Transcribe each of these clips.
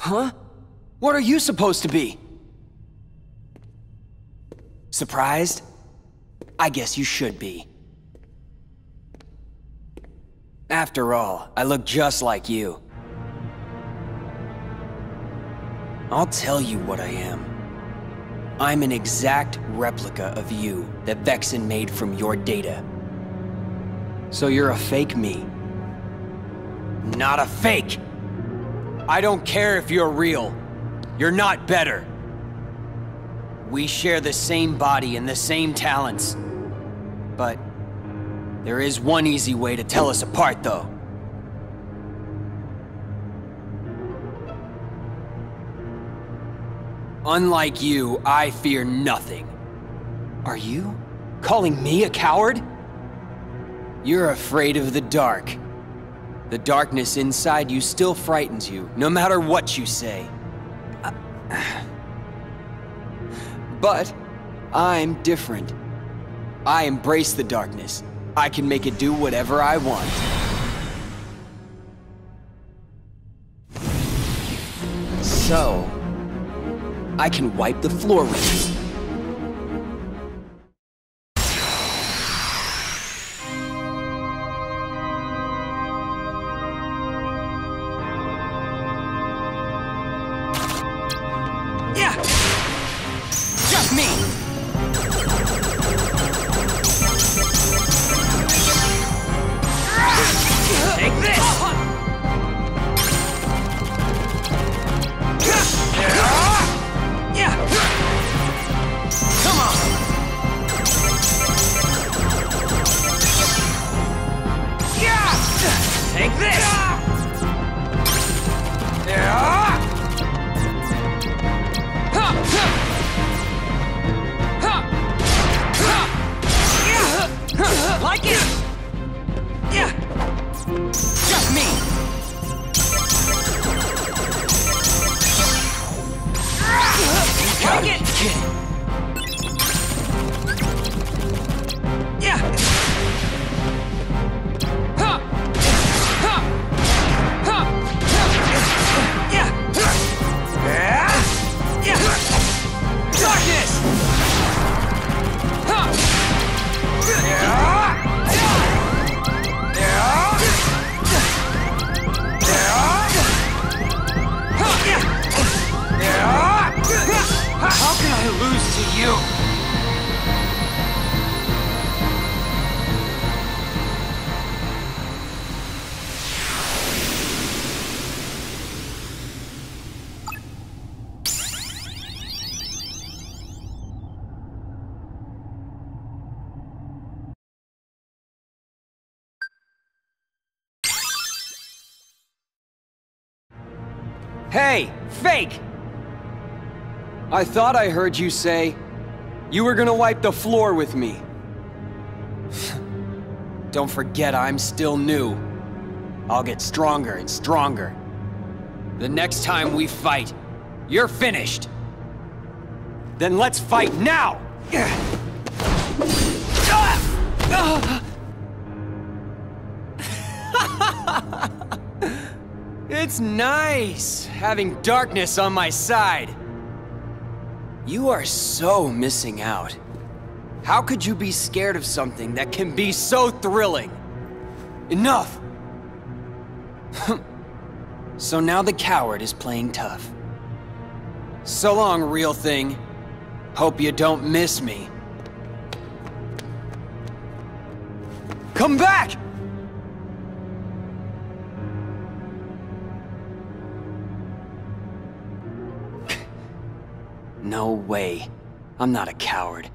Huh? What are you supposed to be? Surprised? I guess you should be. After all, I look just like you. I'll tell you what I am. I'm an exact replica of you that Vexen made from your data. So you're a fake me. Not a fake! I don't care if you're real. You're not better. We share the same body and the same talents. But there is one easy way to tell us apart, though. Unlike you, I fear nothing. Are you calling me a coward? You're afraid of the dark. The darkness inside you still frightens you, no matter what you say. But I'm different. I embrace the darkness. I can make it do whatever I want. So, I can wipe the floor with you. Yeah! Just me! Take this! Come on! Take this! Like it! Just me! Like it! Darkness! How can I lose to you? Hey, fake! I thought I heard you say you were gonna wipe the floor with me. Don't forget I'm still new. I'll get stronger and stronger. The next time we fight, you're finished. Then let's fight now! It's nice having darkness on my side. You are so missing out. How could you be scared of something that can be so thrilling? Enough! So now the coward is playing tough. So long, real thing. Hope you don't miss me. Come back! No way. I'm not a coward.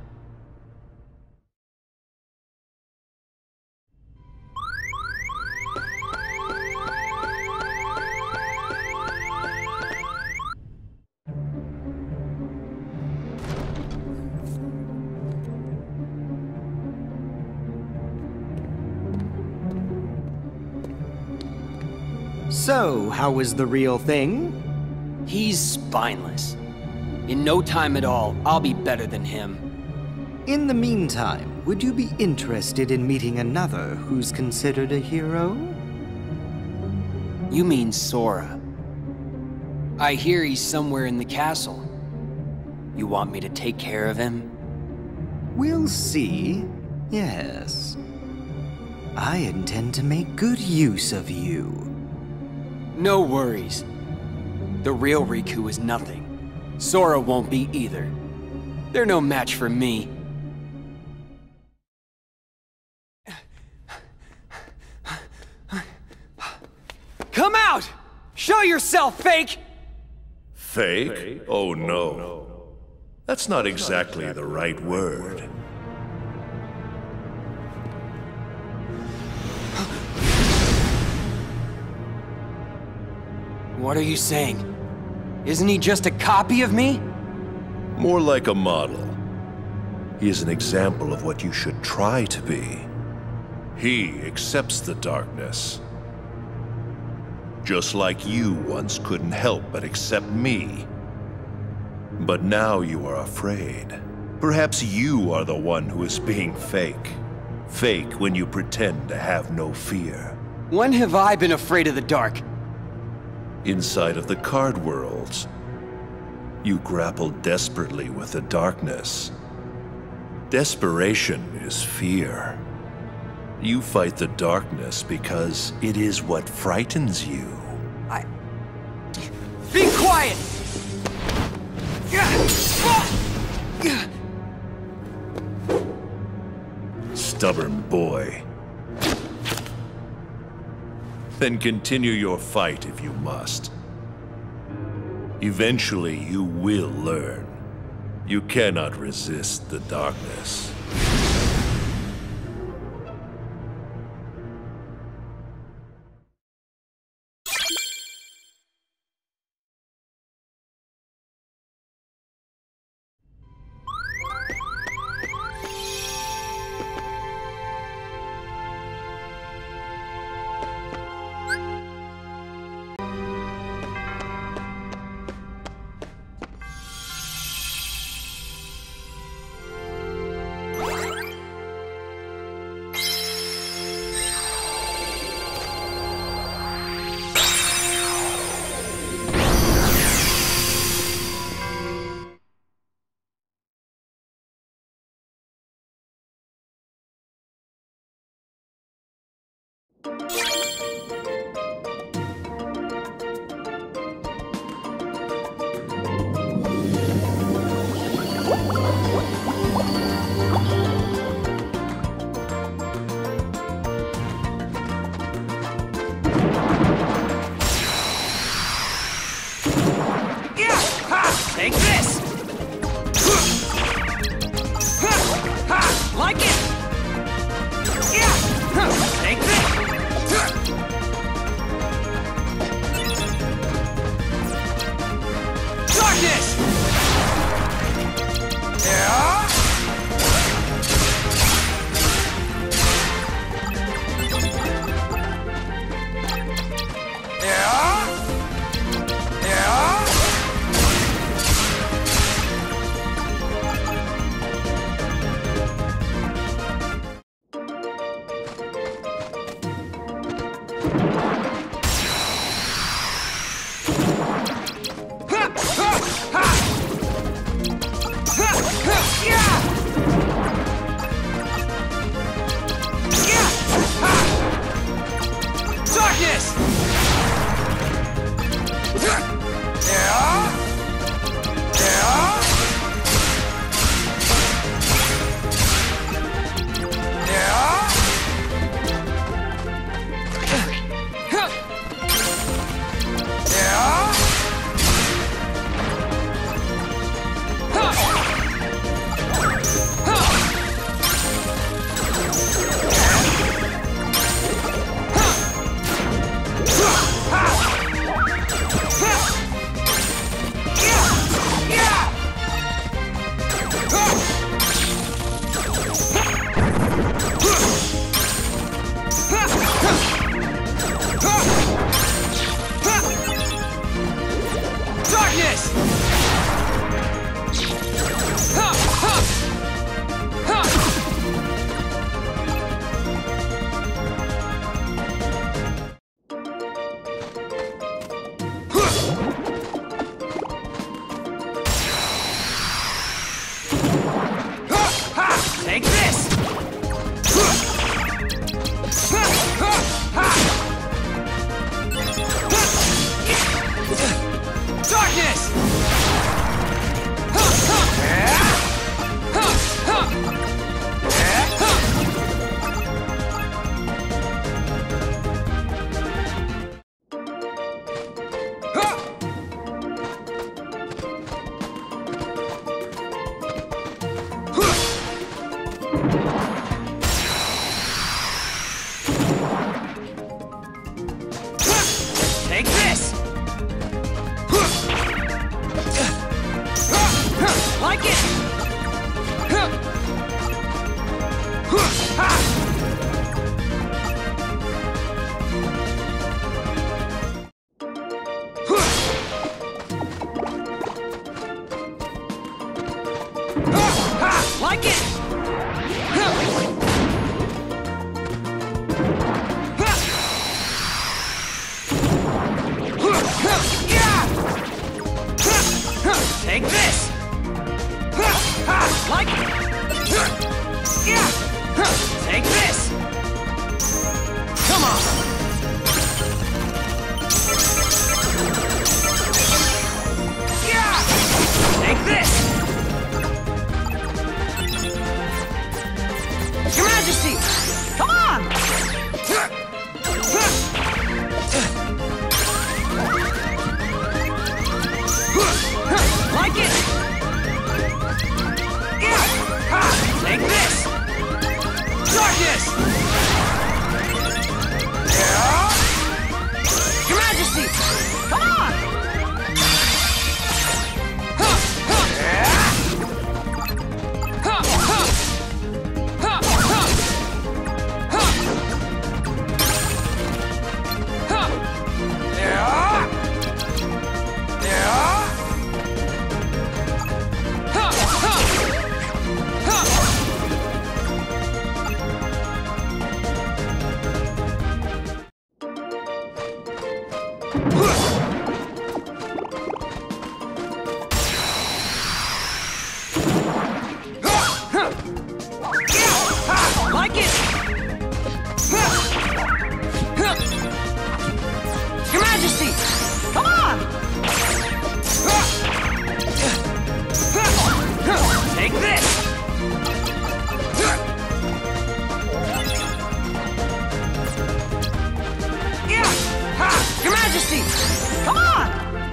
So, how was the real thing? He's spineless. In no time at all, I'll be better than him. In the meantime, would you be interested in meeting another who's considered a hero? You mean Sora. I hear he's somewhere in the castle. You want me to take care of him? We'll see. Yes. I intend to make good use of you. No worries. The real Riku is nothing. Sora won't be either. They're no match for me. Come out! Show yourself, fake! Fake? Oh no. That's not exactly the right word. What are you saying? Isn't he just a copy of me? More like a model. He is an example of what you should try to be. He accepts the darkness. Just like you once couldn't help but accept me. But now you are afraid. Perhaps you are the one who is being fake. Fake when you pretend to have no fear. When have I been afraid of the dark? Inside of the card worlds, you grapple desperately with the darkness. Desperation is fear. You fight the darkness because it is what frightens you. Be quiet! Stubborn boy. Then continue your fight if you must. Eventually you will learn. You cannot resist the darkness. Take this! Like it! Take this! Darkness! Ha! Like it! Take this! Like it! Take this! Come on! Take this! Your Majesty! Come on! Like it! Take this! Darkness! Your Majesty! Come on! Like it! Your Majesty! Come on! Take this! Your Majesty! Come on!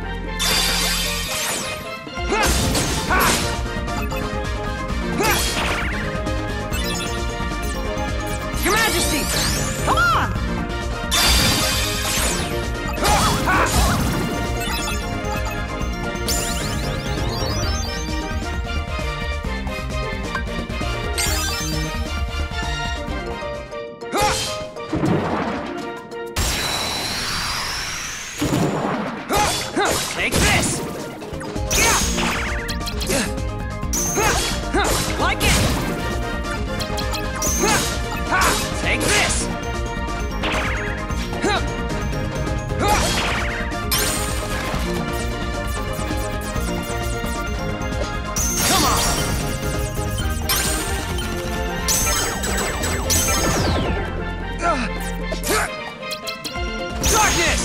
Your Majesty! Come on! Take this! Like it! Take this! Come on! Darkness!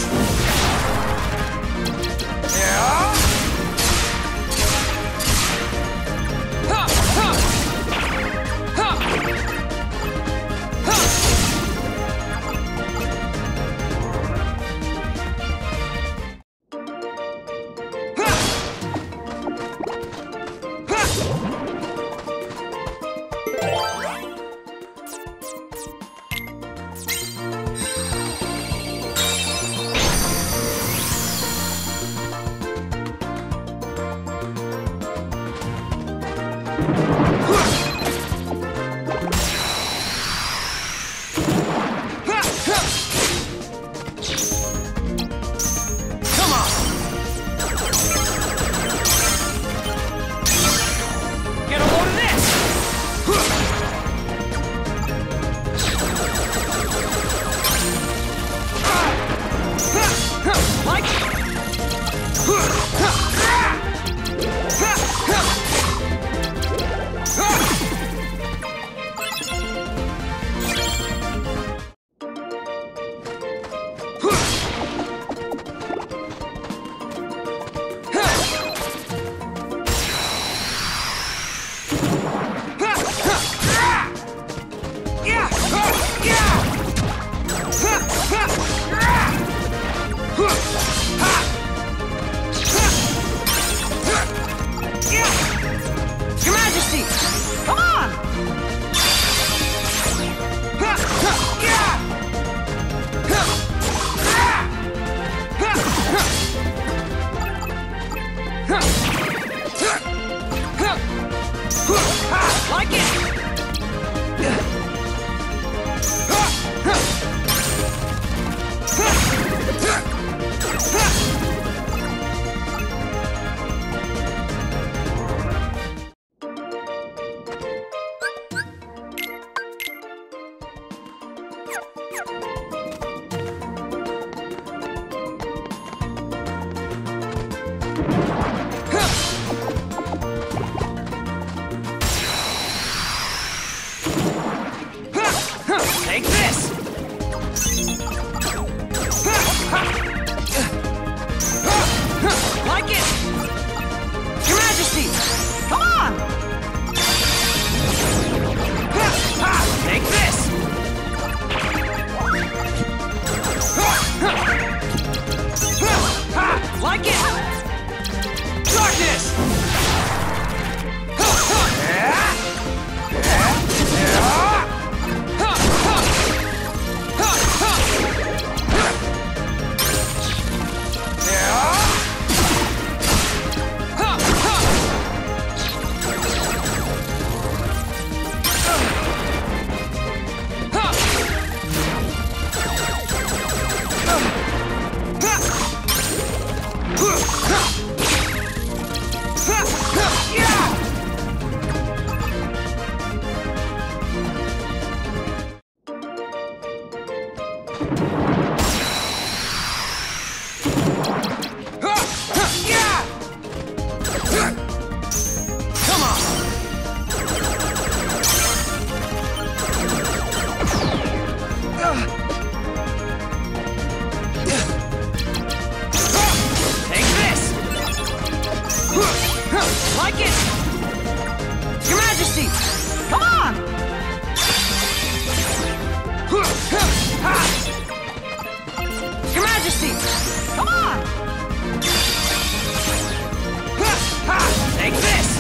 Your Majesty! Come on! Like it! Like it! Your Majesty! Come on! Your Majesty! Come on! Take this!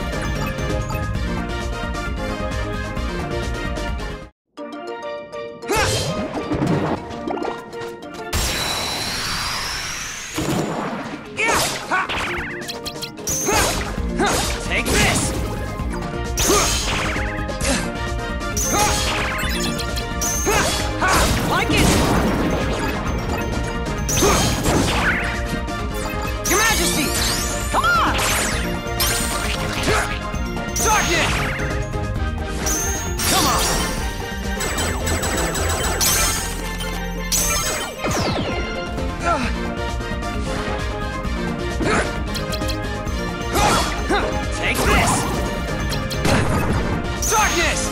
Take this! Like it! Your Majesty! Come on! Darkness! Come on! Take this! Darkness!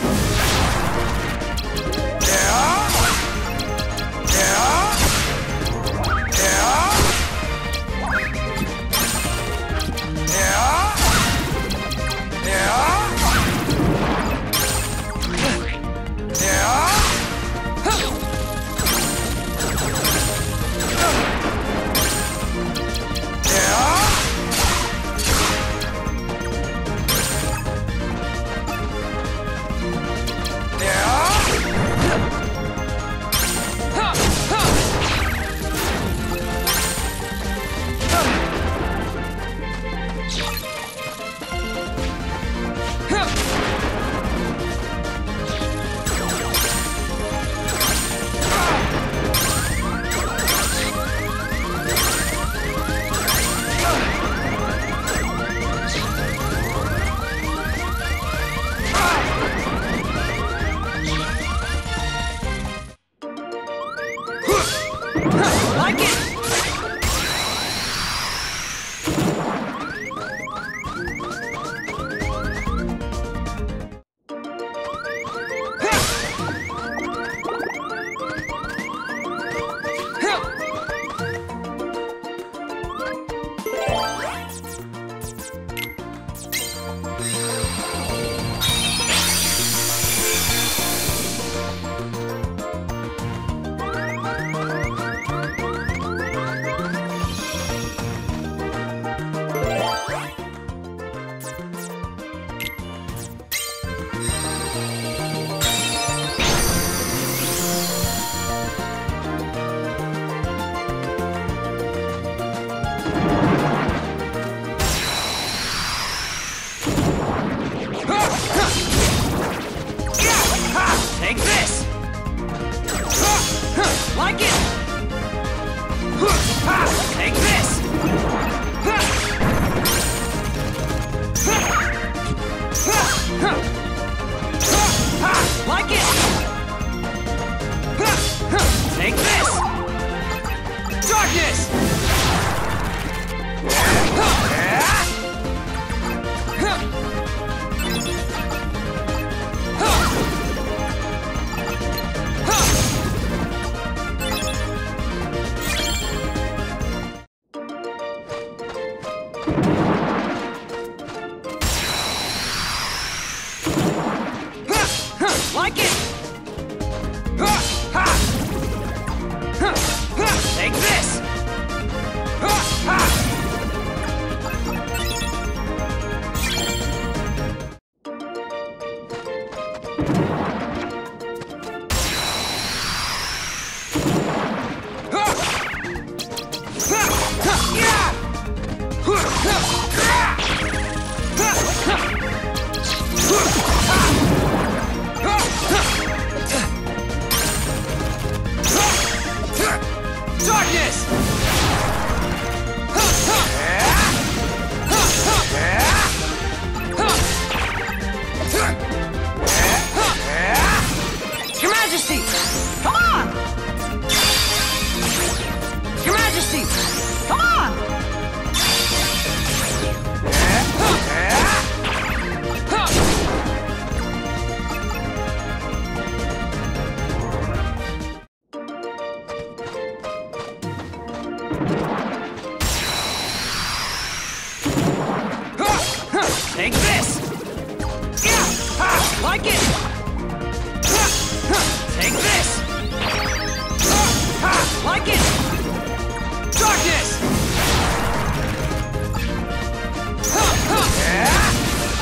Like it! Take this! Like it! Take this! Like it! Take this! Darkness! Take this! Yeah! Ha! Like it! Ha! Ha! Take this! Ha! Ha! Like it! Darkness! Ha! Ha! Ha!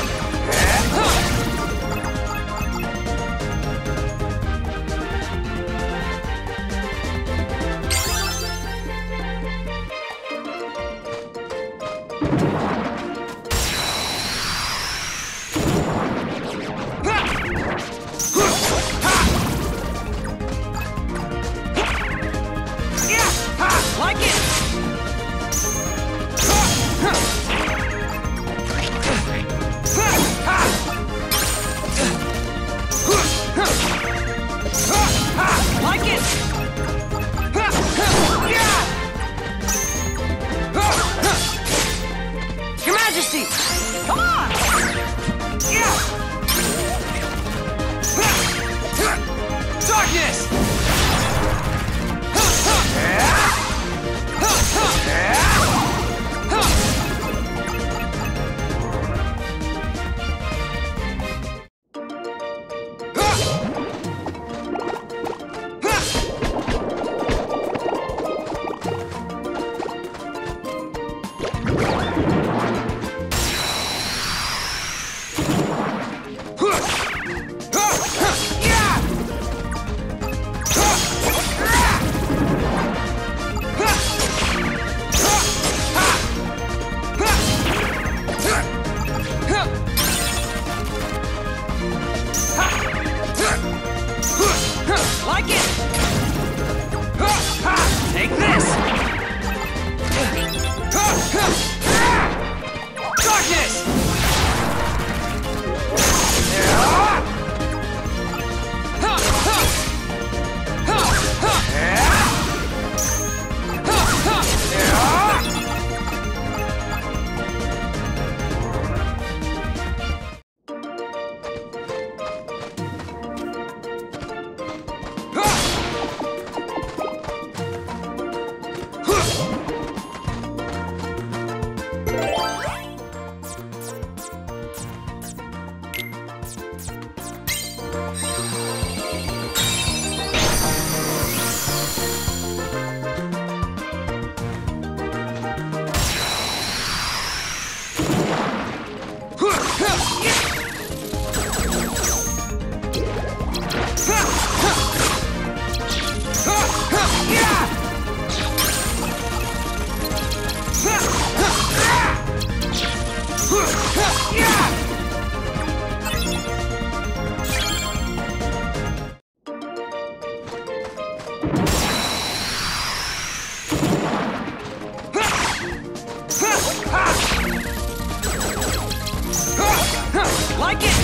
Like it!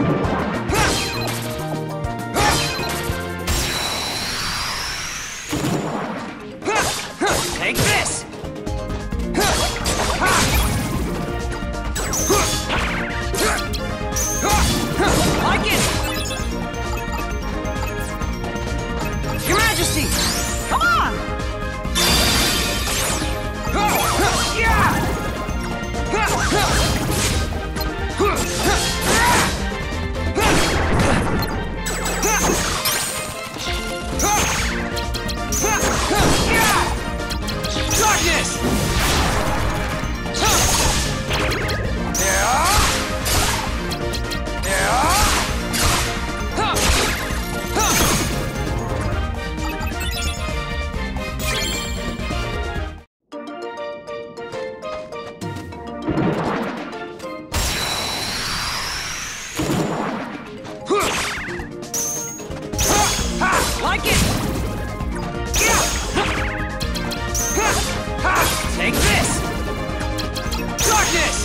Take this! Like it! Your Majesty! Come on! Darkness! Like it! Take this! Darkness!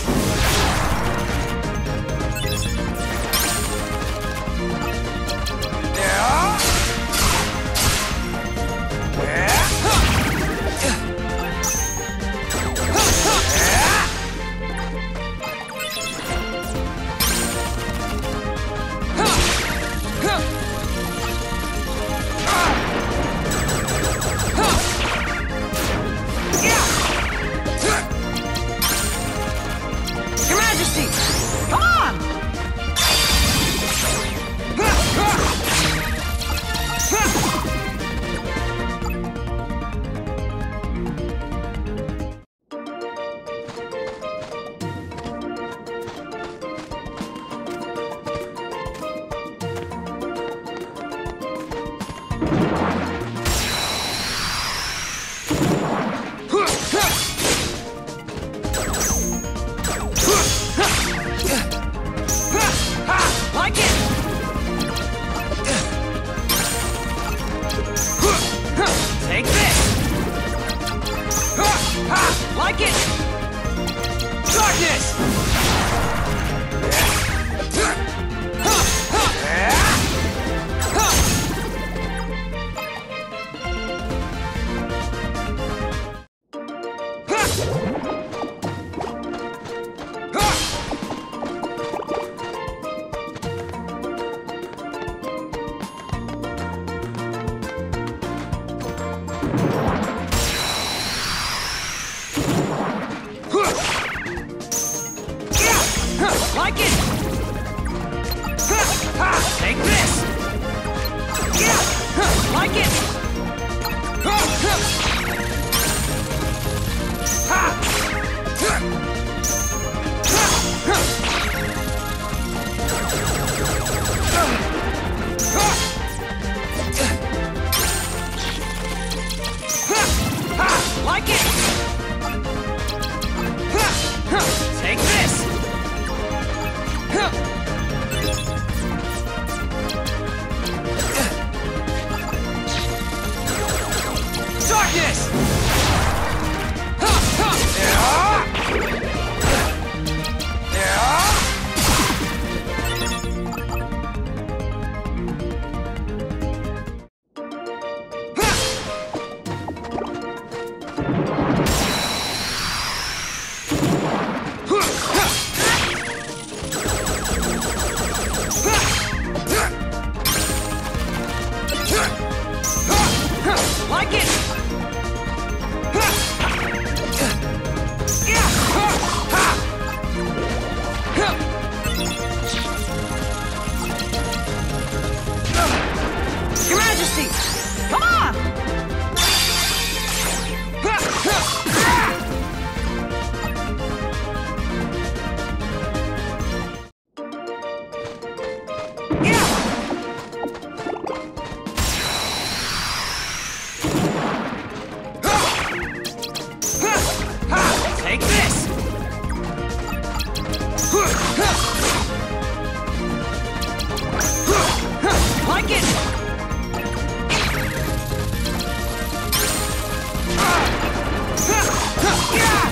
Your Majesty! Come on! Like it! Take this! Like it! Darkness! Like it! Take this! Like it! Like it! Take this! Darkness! Like it! Your Majesty! Come on! Take this! Like it!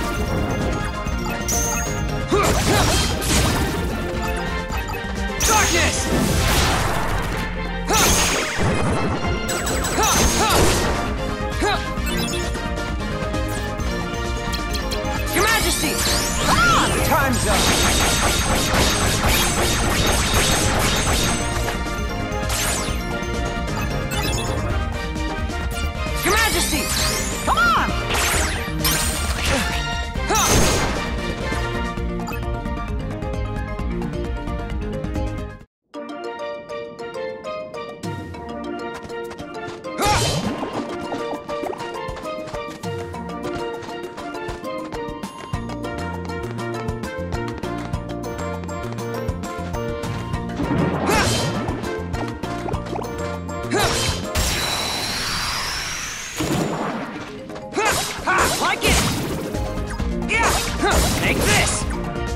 Darkness! Darkness! Your Majesty! Ah! Time's up! Your Majesty! Come on! Like it! Yeah! Take this!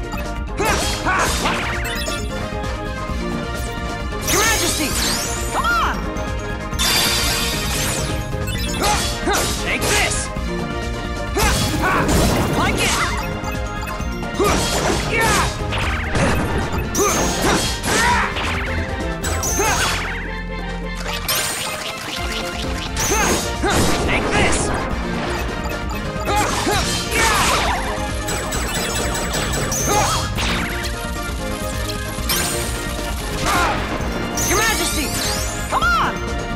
Your Majesty! Come on! Take this! Like it! Yeah! Take this! Your Majesty! Come on!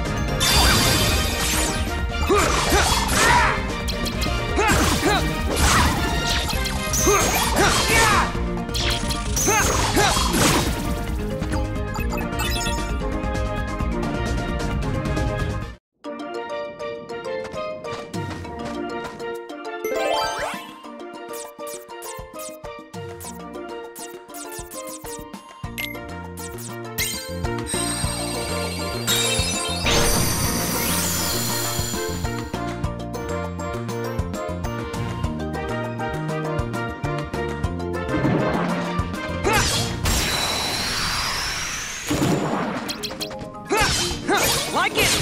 Like it!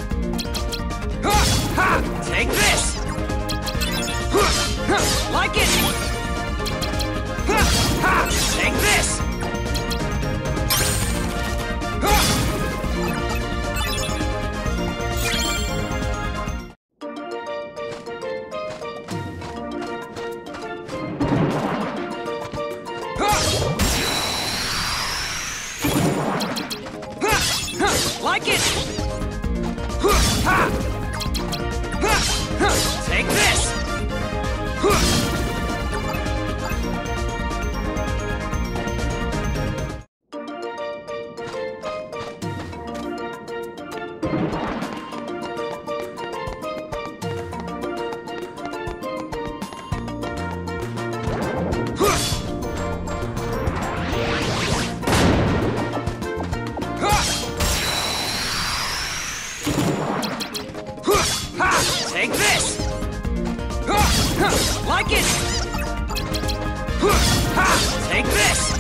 Take this! Like it! Take this! Like it! Take this! Take this! Like it! Take this!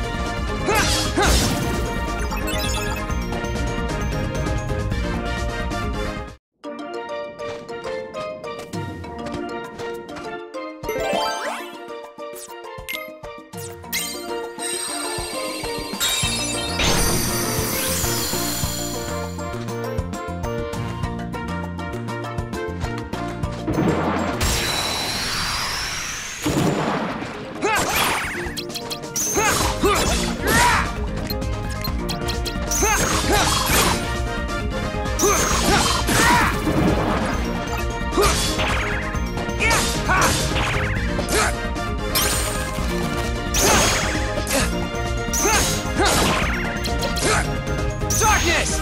Darkness!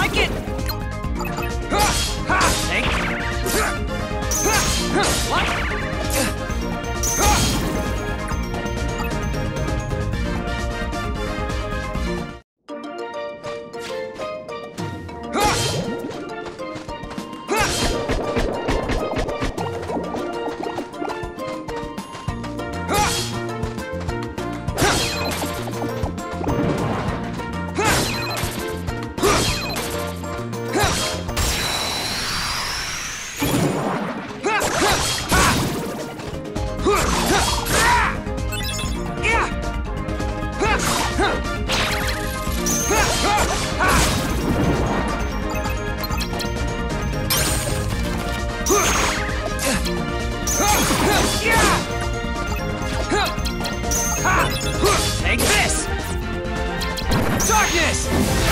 Like it! Take. What? Take this! Darkness!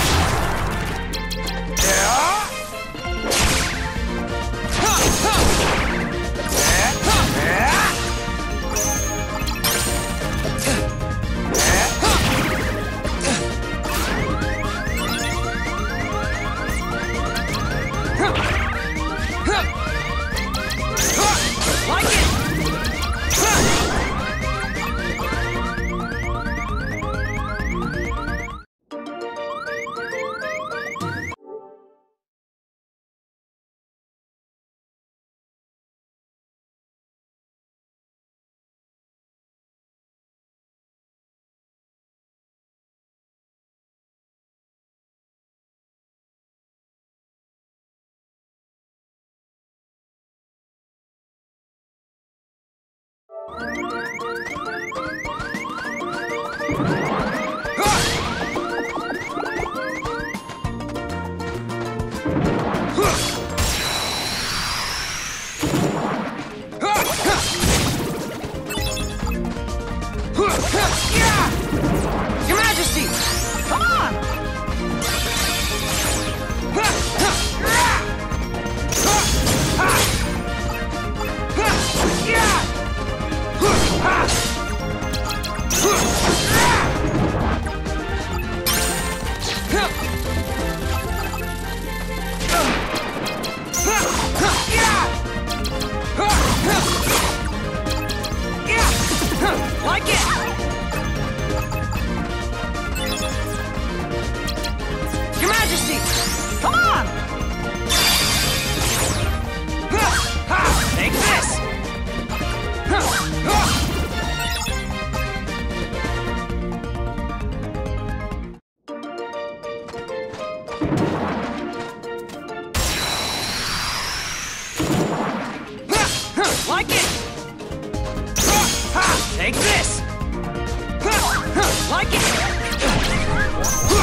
Like it! Your Majesty! Come on! Like it! Your Majesty! Come on! Take this! Like it! Take this! Like it!